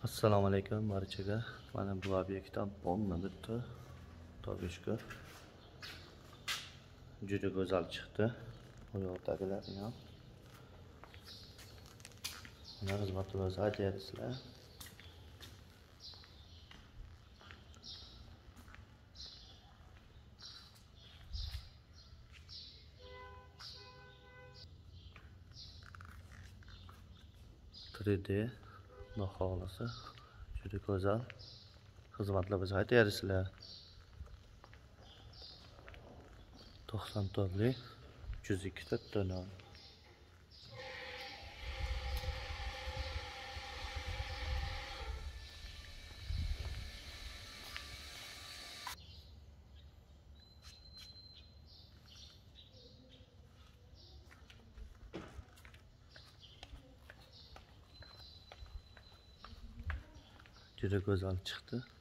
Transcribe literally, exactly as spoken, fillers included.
Assalomu alaykum barchaga. Mana bu obyektdan bomba bitdi. Xudoga shukr. Juda go'zal chiqdi. Bu yoqdagilarni ham. Mana xizmatimiz aytyapsizlar. три D baholasi juda go'zal. Xizmatlar biz aytyapsizlar. to'qson to'rtlik uch yuz ikki ta to'non. Juda go'zal chiqdi.